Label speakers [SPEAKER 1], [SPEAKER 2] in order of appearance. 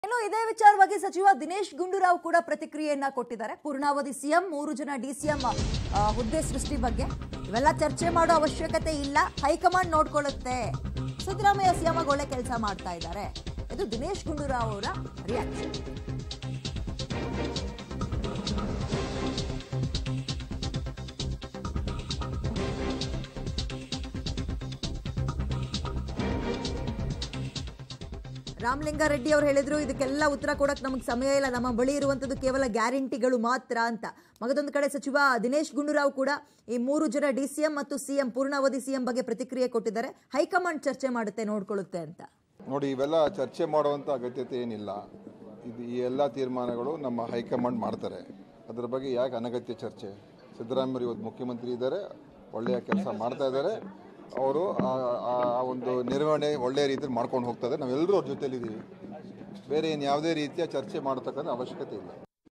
[SPEAKER 1] ಇನ್ನು ಇದೇ ವಿಚಾರವಾಗಿ ಸಚಿವ ದಿನೇಶ್ ಗುಂಡೂರಾವ್ ಕೂಡ ಪ್ರತಿಕ್ರಿಯೆಯನ್ನ ಕೊಟ್ಟಿದ್ದಾರೆ. ಪೂರ್ಣಾವಧಿ ಸಿಎಂ, 3 ಜನ ಡಿಸಿಎಂ ಹುದ್ದೆ ಸೃಷ್ಟಿ ಬಗ್ಗೆ ಇವೆಲ್ಲ ಚರ್ಚೆ ಮಾಡೋ ಅವಶ್ಯಕತೆ ಇಲ್ಲ, ಹೈಕಮಾಂಡ್ ನೋಡ್ಕೊಳ್ಳುತ್ತೆ. ಸಿದ್ದರಾಮಯ್ಯ ಸಿಎಂ ಒಳ್ಳೆ ಕೆಲಸ ಮಾಡ್ತಾ ಇದ್ದಾರೆ. ಇದು ದಿನೇಶ್ ಗುಂಡೂರಾವ್ ಅವರ ರಿಯಾಕ್ಷನ್. ರಾಮಲಿಂಗಾರೆಡ್ಡಿ ಅವರು ಹೇಳಿದ್ರು, ಇದಕ್ಕೆಲ್ಲ ಉತ್ತರ ಕೊಡಕ್ಕೆ ನಮಗೆ ಸಮಯ ಇಲ್ಲ, ನಮ್ಮ ಬಳಿ ಇರುವಂಥದ್ದು ಕೇವಲ ಗ್ಯಾರಂಟಿಗಳು ಮಾತ್ರ ಅಂತ. ಮಗದೊಂದು ಕಡೆ ಸಚಿವ ದಿನೇಶ್ ಗುಂಡೂರಾವ್ ಕೂಡ ಈ 3 ಜನ ಡಿಸಿಎಂ ಮತ್ತು ಸಿಎಂ, ಪೂರ್ಣಾವಧಿ ಸಿಎಂ ಬಗ್ಗೆ ಪ್ರತಿಕ್ರಿಯೆ ಕೊಟ್ಟಿದ್ದಾರೆ. ಹೈಕಮಾಂಡ್ ಚರ್ಚೆ ಮಾಡುತ್ತೆ, ನೋಡ್ಕೊಳ್ಳುತ್ತೆ ಅಂತ.
[SPEAKER 2] ನೋಡಿ, ಇವೆಲ್ಲ ಚರ್ಚೆ ಮಾಡುವಂಥ ಅಗತ್ಯತೆ ಏನಿಲ್ಲ. ಈ ಎಲ್ಲ ತೀರ್ಮಾನಗಳು ನಮ್ಮ ಹೈಕಮಾಂಡ್ ಮಾಡ್ತಾರೆ. ಅದರ ಬಗ್ಗೆ ಯಾಕೆ ಅನಗತ್ಯ ಚರ್ಚೆ? ಸಿದ್ದರಾಮಯ್ಯ ಇವತ್ತು ಮುಖ್ಯಮಂತ್ರಿ ಇದ್ದಾರೆ, ಒಳ್ಳೆಯ ಕೆಲಸ ಮಾಡ್ತಾ ಇದ್ದಾರೆ. ಅವರು ಆ ಒಂದು ನಿರ್ವಹಣೆ ಒಳ್ಳೆಯ ರೀತಿಯಲ್ಲಿ ಮಾಡ್ಕೊಂಡು ಹೋಗ್ತಾ ಇದ್ದಾರೆ. ನಾವೆಲ್ಲರೂ ಅವ್ರ ಜೊತೆಲಿದ್ದೀವಿ. ಬೇರೆ ಯಾವುದೇ ರೀತಿಯ ಚರ್ಚೆ ಮಾಡತಕ್ಕಂಥ ಅವಶ್ಯಕತೆ ಇಲ್ಲ.